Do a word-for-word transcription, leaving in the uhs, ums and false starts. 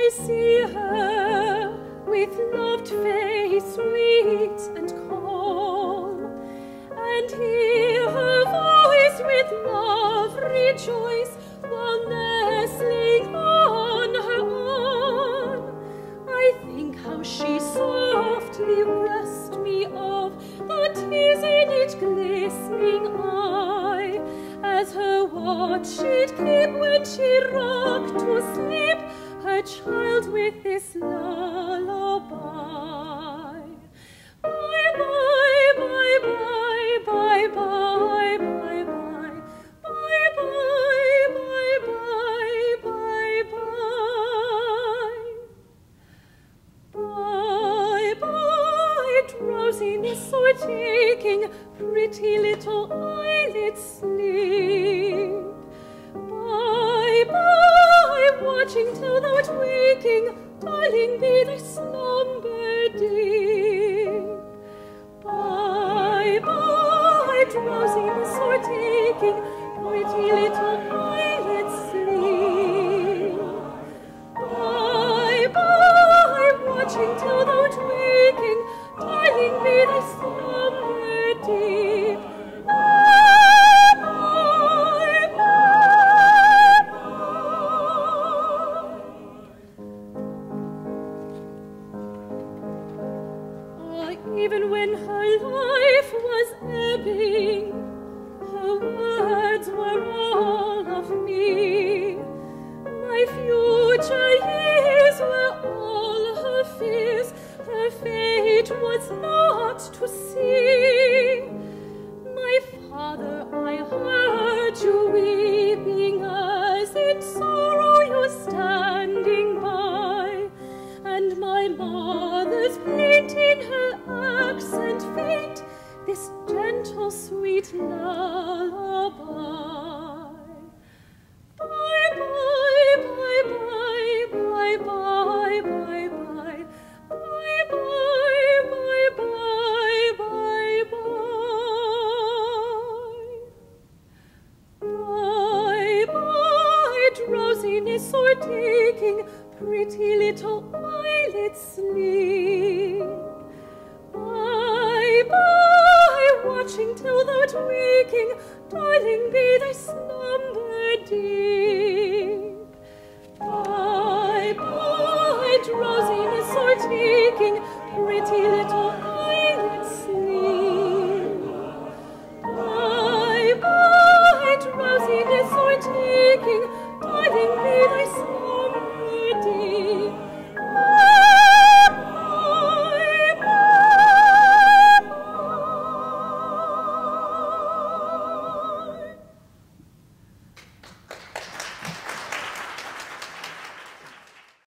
I see her with loved face sweet and calm, and hear her voice with love rejoice while nestling on her arm. I think how she softly pressed me of the tears in each glistening eye, as her watch she'd keep when she rocked to sleep her child with this lullaby. Bye, bye, bye, bye, bye, bye, bye, bye, bye, bye, bye, bye, bye, bye, bye, drowsiness o'ertaking pretty little eyelids sleep. Bye, bye, watching till thou art waking, darling, be thy slumber deep. Bye, bye, drowsiness o'ertaking pretty little eyelids sleep. Bye, bye, watching till thou art waking, darling, be thy slumber deep. Bye, bye, bye, bye. Ah, even when her life was ebbing, her words were all of me. My future years were all her fears, her fate was not to see. My father, I heard you weeping as in sorrow you're standing by, and my mother's plaint in her accent faint, this gentle sweet lullaby. Bye, bye, bye, bye, bye, bye, bye, bye, bye, bye, bye, bye, bye, bye. Bye, bye, drowsiness o'ertaking pretty little eyelids sleep. Bye, bye, watching till thou art waking, darling, be thy slumber deep. Bye, bye, drowsiness o'ertaking pretty little